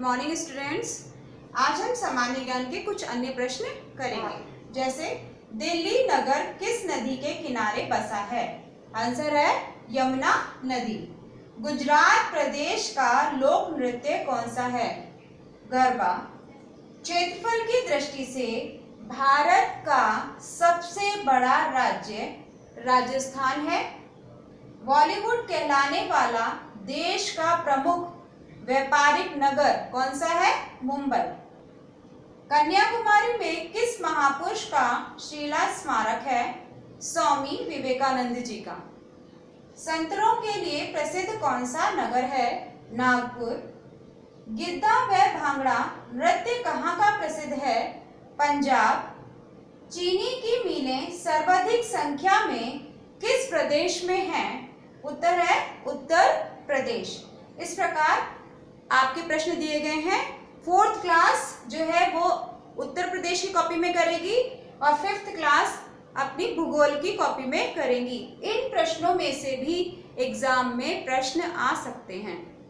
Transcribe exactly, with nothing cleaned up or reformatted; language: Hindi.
Morning students. आज हम सामान्य ज्ञान के कुछ अन्य प्रश्न करेंगे। जैसे दिल्ली नगर किस नदी के किनारे बसा है? आंसर है यमुना नदी। गुजरात प्रदेश का लोक नृत्य कौन सा है? गरबा। क्षेत्रफल की दृष्टि से भारत का सबसे बड़ा राज्य राजस्थान है। बॉलीवुड कहलाने वाला देश का प्रमुख व्यापारिक नगर कौन सा है? मुंबई। कन्याकुमारी में किस महापुरुष का शिला स्मारक है? स्वामी विवेकानंद जी का। संतरों के लिए प्रसिद्ध कौन सा नगर है? नागपुर। गिद्दा व भांगड़ा नृत्य कहाँ का प्रसिद्ध है? पंजाब। चीनी की मिलें सर्वाधिक संख्या में किस प्रदेश में हैं? उत्तर है उत्तर प्रदेश। इस प्रकार आपके प्रश्न दिए गए हैं। फोर्थ क्लास जो है वो उत्तर प्रदेश की कॉपी में करेगी और फिफ्थ क्लास अपनी भूगोल की कॉपी में करेंगी। इन प्रश्नों में से भी एग्जाम में प्रश्न आ सकते हैं।